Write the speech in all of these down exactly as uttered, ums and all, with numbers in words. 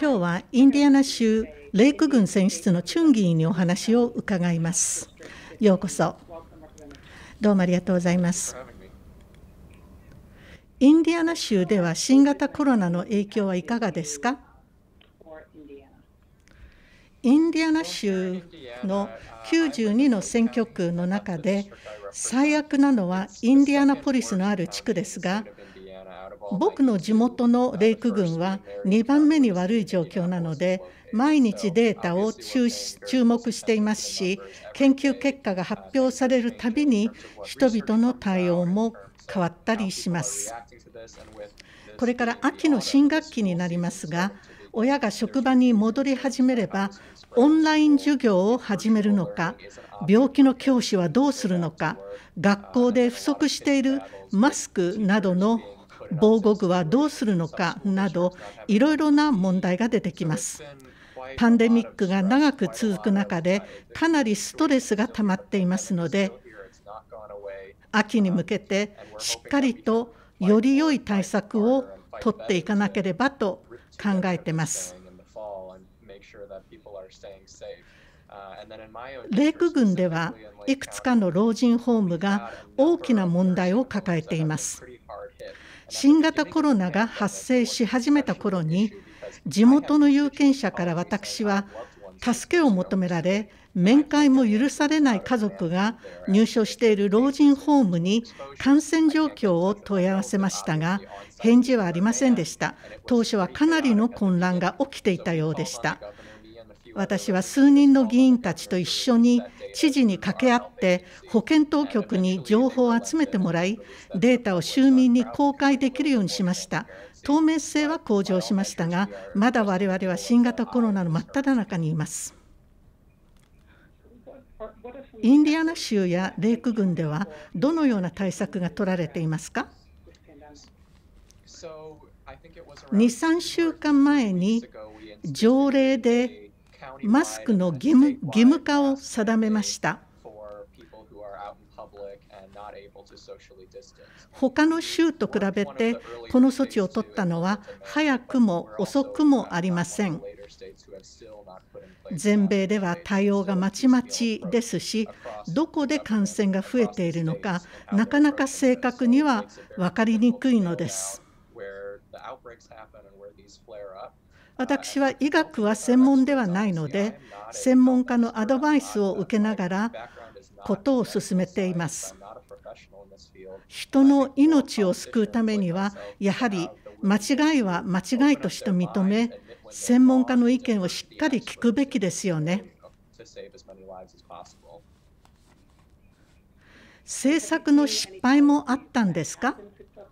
今日はインディアナ州レイク郡選出のチュン議員にお話を伺います。ようこそ。どうもありがとうございます。インディアナ州では新型コロナの影響はいかがですか？インディアナ州のきゅうじゅうにの選挙区の中で最悪なのはインディアナポリスのある地区ですが、僕の地元のレイク郡はにばんめに悪い状況なので、毎日データを 注, 注目していますし、研究結果が発表されるたびに人々の対応も変わったりします。これから秋の新学期になりますが、親が職場に戻り始めれば、オンライン授業を始めるのか、病気の教師はどうするのか、学校で不足しているマスクなどの防護具はどうするのかなど、いろいろな問題が出てきます。パンデミックが長く続く中で、かなりストレスが溜まっていますので、秋に向けてしっかりとより良い対策を取っていかなければと考えています。レイク郡ではいくつかの老人ホームが大きな問題を抱えています。新型コロナが発生し始めた頃に、地元の有権者から私は助けを求められ、面会も許されない家族が入所している老人ホームに感染状況を問い合わせましたが、返事はありませんでした。当初はかなりの混乱が起きていたようでした。私は数人の議員たちと一緒に知事に掛け合って保健当局に情報を集めてもらい、データを州民に公開できるようにしました。透明性は向上しましたが、まだ我々は新型コロナの真っ只中にいます。インディアナ州やレイク郡ではどのような対策が取られていますか？に、さんしゅうかんまえに条例でマスクの義務、義務化を定めました。他の州と比べてこの措置を取ったのは早くも遅くもありません。全米では対応がまちまちですし、どこで感染が増えているのか、なかなか正確には分かりにくいのです。私は医学は専門ではないので、専門家のアドバイスを受けながらことを進めています。人の命を救うためには、やはり間違いは間違いとして認め、専門家の意見をしっかり聞くべきですよね。政策の失敗もあったんですか？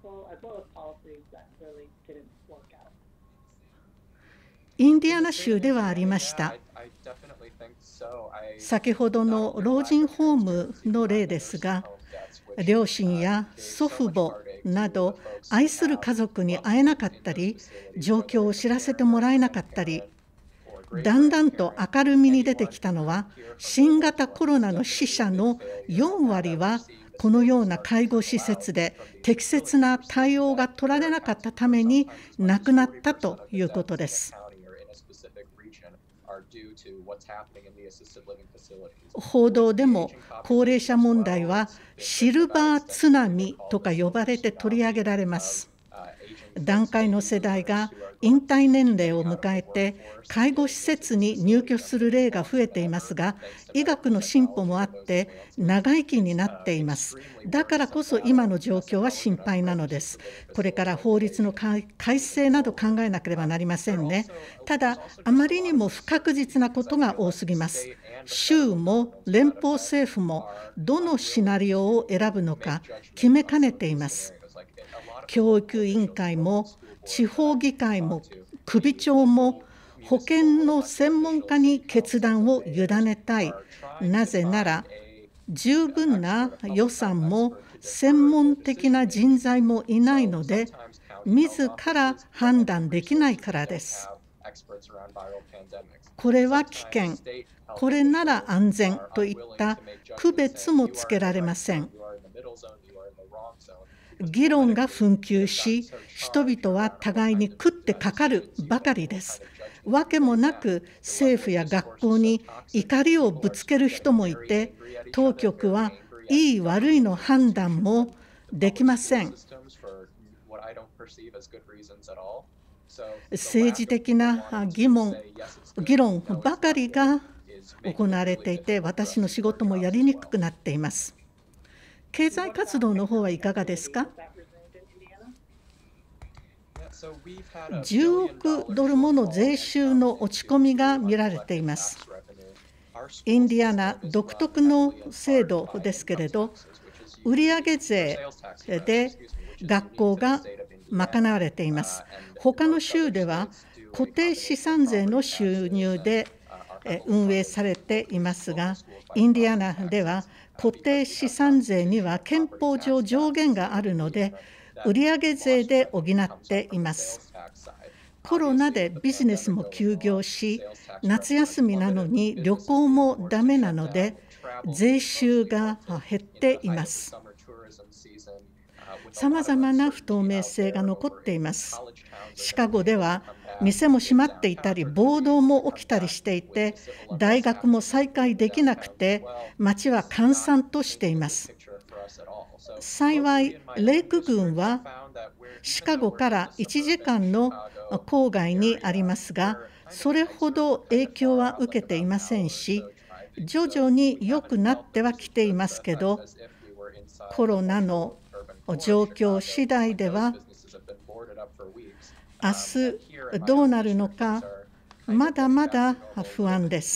インディアナ州ではありました。先ほどの老人ホームの例ですが、両親や祖父母など愛する家族に会えなかったり、状況を知らせてもらえなかったり、だんだんと明るみに出てきたのは、新型コロナの死者のよんわりはこのような介護施設で適切な対応が取られなかったために亡くなったということです。報道でも高齢者問題はシルバー津波とか呼ばれて取り上げられます。団塊の世代が引退年齢を迎えて介護施設に入居する例が増えていますが、医学の進歩もあって長生きになっています。だからこそ今の状況は心配なのです。これから法律の改正など考えなければなりませんね。ただ、あまりにも不確実なことが多すぎます。州も連邦政府もどのシナリオを選ぶのか決めかねています。教育委員会も地方議会も首長も保健の専門家に決断を委ねたい。なぜなら十分な予算も専門的な人材もいないので、自ら判断できないからです。これは危険、これなら安全といった区別もつけられません。議論が紛糾し、人々は互いに食ってかかるばかりです。 わけもなく政府や学校に怒りをぶつける人もいて、当局はいい悪いの判断もできません。政治的な疑問、議論ばかりが行われていて、私の仕事もやりにくくなっています。経済活動の方はいかがですか？じゅうおくドルもの税収の落ち込みが見られています。インディアナ独特の制度ですけれど、売上税で学校が賄われています。他の州では固定資産税の収入で運営されていますが、インディアナでは固定資産税には憲法上上限があるので、売上税で補っています。コロナでビジネスも休業し、夏休みなのに旅行もダメなので、税収が減っています。さまざまな不透明性が残っています。シカゴでは店も閉まっていたり、暴動も起きたりしていて、大学も再開できなくて、街は閑散としています。幸い、レイク郡はシカゴからいちじかんの郊外にありますが、それほど影響は受けていませんし、徐々に良くなってはきていますけど、コロナの状況次第では、明日どうなるのか、まだまだ不安です。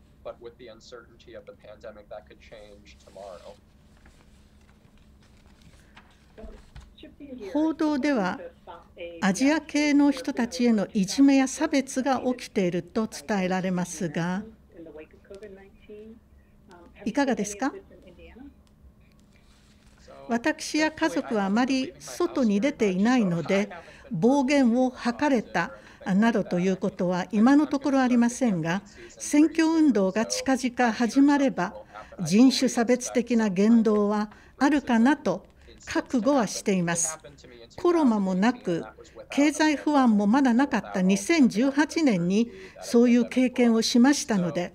報道では、アジア系の人たちへのいじめや差別が起きていると伝えられますが、いかがですか？私や家族はあまり外に出ていないので、暴言を吐かれたなどということは今のところありませんが、選挙運動が近々始まれば、人種差別的な言動はあるかなと覚悟はしています。コロナもなく、経済不安もまだなかったにせんじゅうはちねんにそういう経験をしましたので、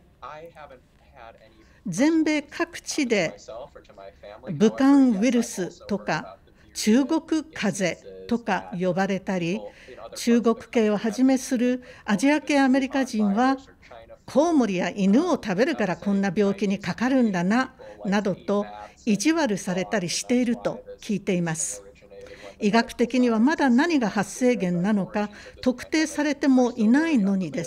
全米各地で武漢ウイルスとか中国風邪とか呼ばれたり、中国系をはじめするアジア系アメリカ人はコウモリや犬を食べるからこんな病気にかかるんだななどと意地悪されたりしていると聞いています。医学的にはまだ何が発生源なのか特定されてもいないのにです。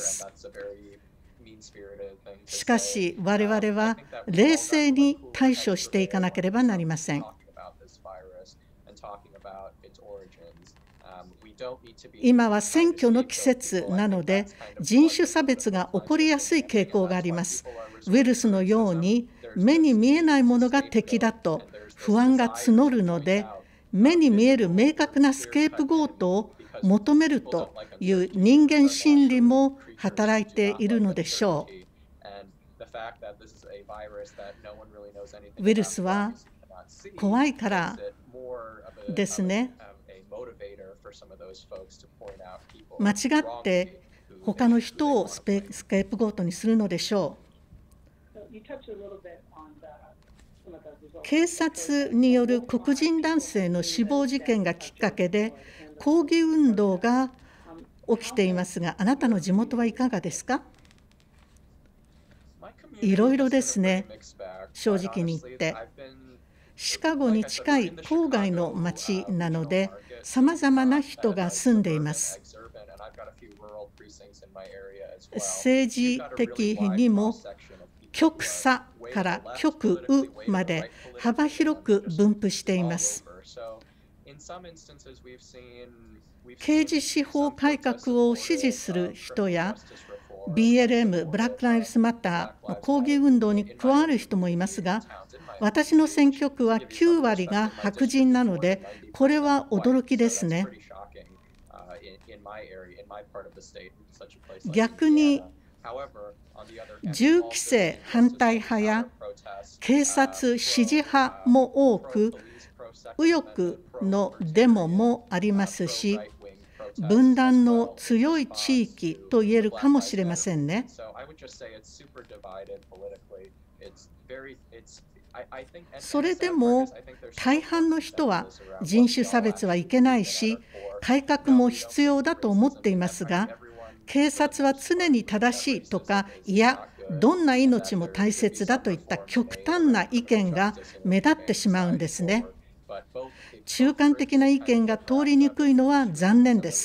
しかし我々は冷静に対処していかなければなりません。今は選挙の季節なので、人種差別が起こりやすい傾向があります。ウイルスのように目に見えないものが敵だと不安が募るので、目に見える明確なスケープゴートを求めるという人間心理も働いているのでしょう。ウイルスは怖いからですね。間違って他の人をスケープゴートにするのでしょう。警察による黒人男性の死亡事件がきっかけで抗議運動が起きていますが、あなたの地元はいかがですか？いろいろですね、正直に言って。シカゴに近い郊外の町なので、さまざまな人が住んでいます。政治的にも極左から極右まで幅広く分布しています。刑事司法改革を支持する人や ビーエルエム ブラック・ライブズ・マターの抗議運動に加わる人もいますが、私の選挙区はきゅうわりが白人なので、これは驚きですね。逆に銃規制反対派や警察支持派も多く、右翼のデモもありますし、 分断の強い地域と言えるかもしれませんね。それでも大半の人は人種差別はいけないし、改革も必要だと思っていますが、警察は常に正しいとか、いや、どんな命も大切だといった極端な意見が目立ってしまうんですね。中間的な意見が通りにくいのは残念です。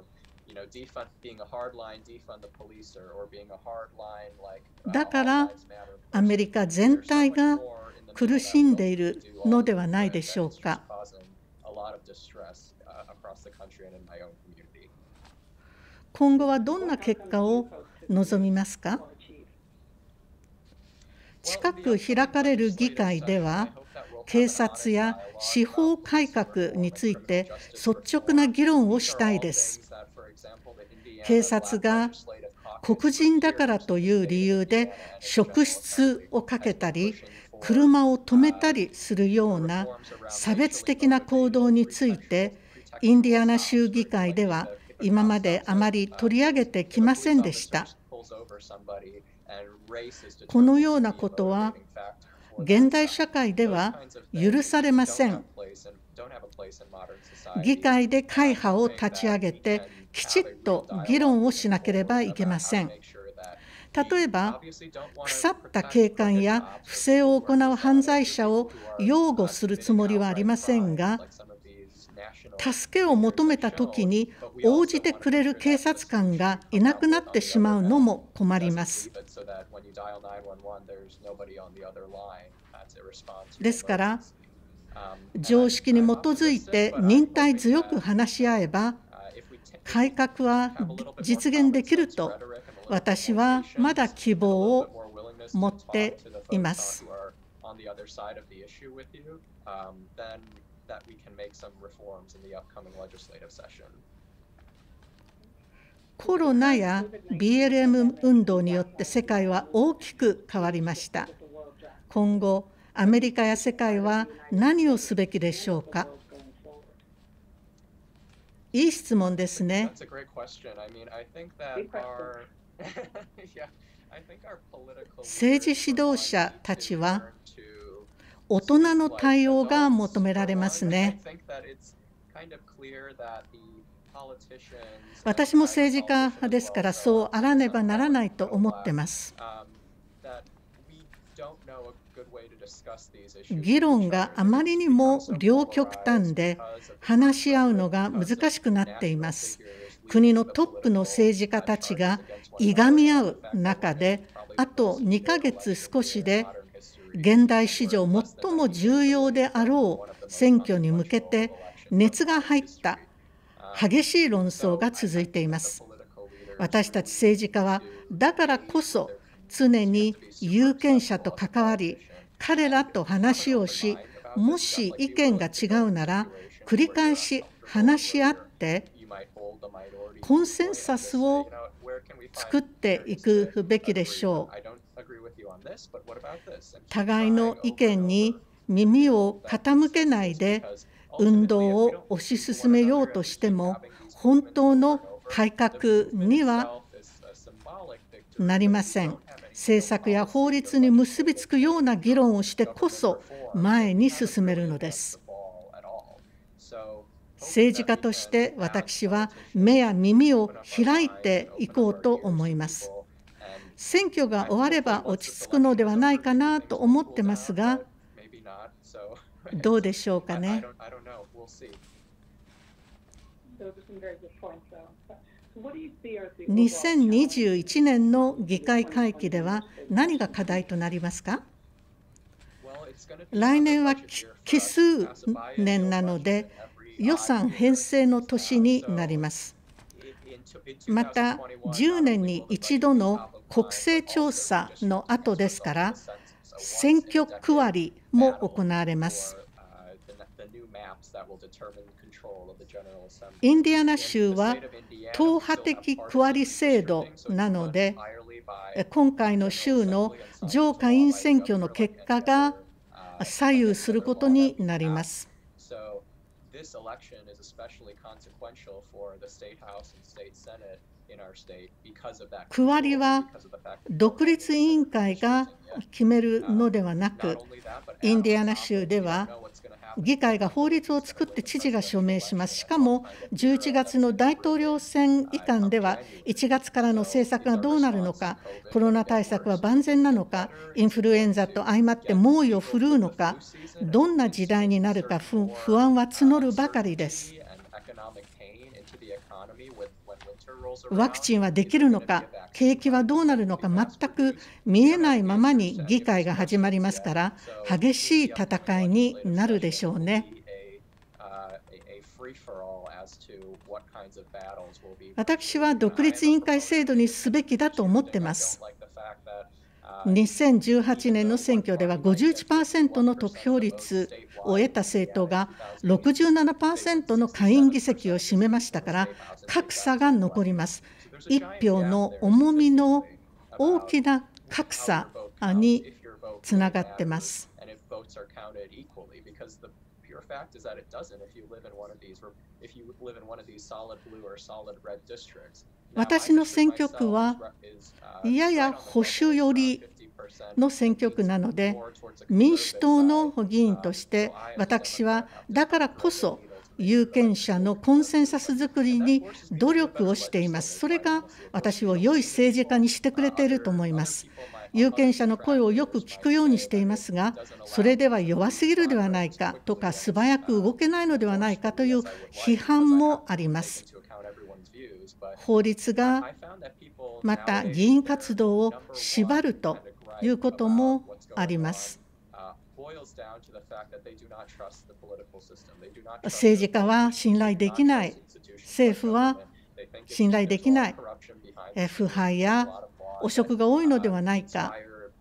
だからアメリカ全体が苦しんでいるのではないでしょうか。今後はどんな結果を望みますか？近く開かれる議会では、警察や司法改革について率直な議論をしたいです。警察が黒人だからという理由で職質をかけたり、車を止めたりするような差別的な行動について、インディアナ州議会では今まであまり取り上げてきませんでした。このようなことは現代社会では許されません。議会で会派を立ち上げてきちっと議論をしなければいけません。例えば、腐った警官や不正を行う犯罪者を擁護するつもりはありませんが、助けを求めたときに応じてくれる警察官がいなくなってしまうのも困ります。ですから、常識に基づいて忍耐強く話し合えば、改革は実現できると私はまだ希望を持っています。コロナや ビーエルエム 運動によって世界は大きく変わりました。今後、アメリカや世界は何をすべきでしょうか。いい質問ですね。政治指導者たちは大人の対応が求められますね。私も政治家ですから、そうあらねばならないと思っています。議論があまりにも両極端で話し合うのが難しくなっています。国のトップの政治家たちがいがみ合う中で、あとにかげつ少しで現代史上最も重要であろう選挙に向けて熱が入った激しい論争が続いています。私たち政治家はだからこそ常に有権者と関わり、彼らと話をし、もし意見が違うなら繰り返し話し合ってコンセンサスを作っていくべきでしょう。互いの意見に耳を傾けないで運動を推し進めようとしても、本当の改革にはなりません。政策や法律に結びつくような議論をしてこそ前に進めるのです。政治家として私は目や耳を開いていこうと思います。選挙が終われば落ち着くのではないかなと思ってますが、どうでしょうかね。にせんにじゅういちねんの議会会期では何が課題となりますか？来年は奇数年なので予算編成の年になります。またじゅうねんに一度の国勢調査の後ですから、選挙区割りも行われます。インディアナ州は党派的区割り制度なので、今回の州の上下院選挙の結果が左右することになります。 区割りは独立委員会が決めるのではなく、インディアナ州では議会が法律を作って知事が署名します。しかもじゅういちがつの大統領選以下ではいちがつからの政策がどうなるのか、コロナ対策は万全なのか、インフルエンザと相まって猛威を振るうのか、どんな時代になるか不安は募るばかりです。ワクチンはできるのか、景気はどうなるのか全く見えないままに議会が始まりますから、激しい戦いになるでしょうね。私は独立委員会制度にすべきだと思っています。にせんじゅうはちねんの選挙では ごじゅういちパーセント の得票率を得た政党が ろくじゅうななパーセント の下院議席を占めましたから、格差が残ります。一票の重みの大きな格差につながっています。私の選挙区はやや保守寄りの選挙区なので、民主党の議員として私はだからこそ有権者のコンセンサス作りに努力をしています。それが私を良い政治家にしてくれていると思います。有権者の声をよく聞くようにしていますが、それでは弱すぎるではないかとか、素早く動けないのではないかという批判もあります。法律がまた議員活動を縛るということもあります。政治家は信頼できない、政府は信頼できない、腐敗や汚職が多いのではないか。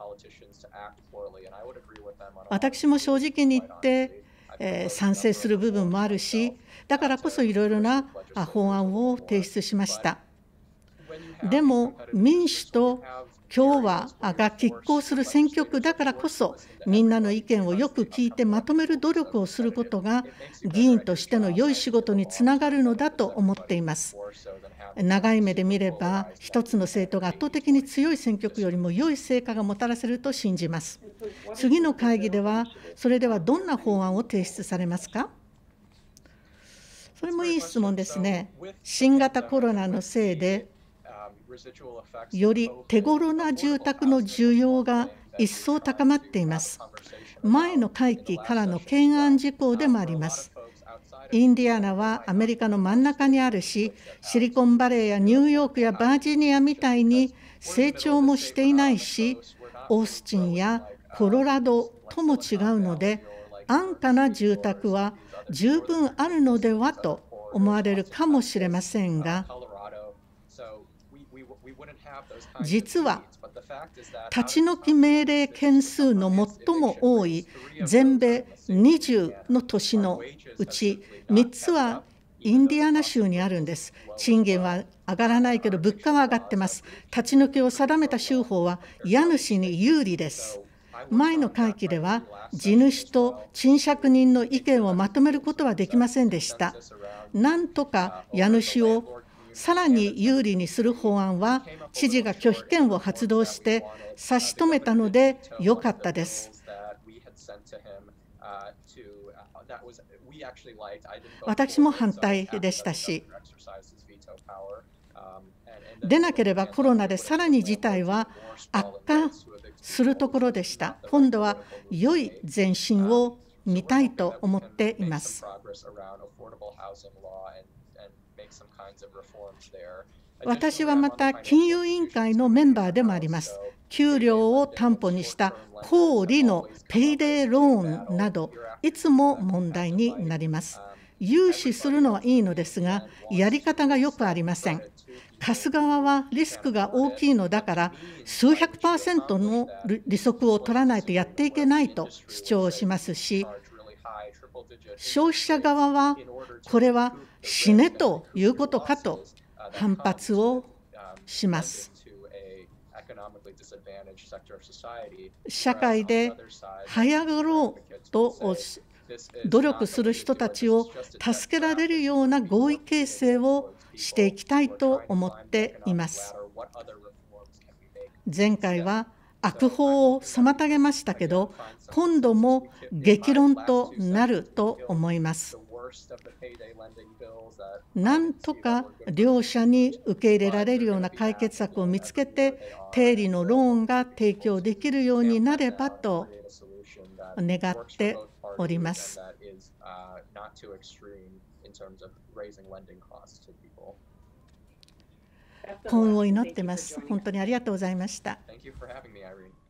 私も正直に言って、えー、賛成する部分もあるし、だからこそいろいろな法案を提出しました。でも民主と共和が拮抗する選挙区だからこそ、みんなの意見をよく聞いてまとめる努力をすることが議員としての良い仕事につながるのだと思っています。長い目で見れば、一つの政党が圧倒的に強い選挙区よりも良い成果がもたらせると信じます。次の会議では、それではどんな法案を提出されますか？それもいい質問ですね。新型コロナのせいで、より手頃な住宅の需要が一層高まっています。前の会期からの懸案事項でもあります。インディアナはアメリカの真ん中にあるし、シリコンバレーやニューヨークやバージニアみたいに成長もしていないし、オースティンやコロラドとも違うので、安価な住宅は十分あるのではと思われるかもしれませんが、実は立ち退き命令件数の最も多い全米にじゅうの都市のうちみっつはインディアナ州にあるんです。賃金は上がらないけど物価は上がってます。立ち退きを定めた州法は家主に有利です。前の会期では地主と賃借人の意見をまとめることはできませんでした。なんとか家主をさらに有利にする法案は知事が拒否権を発動して差し止めたので良かったです。私も反対でしたし、でなければコロナでさらに事態は悪化するところでした。今度は良い前進を見たいと思っています。私はまた金融委員会のメンバーでもあります。給料を担保にした高利のペイデーローンなどいつも問題になります。融資するのはいいのですが、やり方がよくありません。貸す側はリスクが大きいのだから数百パーセントの利息を取らないとやっていけないと主張しますし、消費者側はこれは死ねということかと反発をします。社会で早がろうと努力する人たちを助けられるような合意形成をしていきたいと思っています。前回は悪法を妨げましたけど、今度も激論となると思います。なんとか両者に受け入れられるような解決策を見つけて、低利のローンが提供できるようになればと願っております。幸運を祈っています。本当にありがとうございました。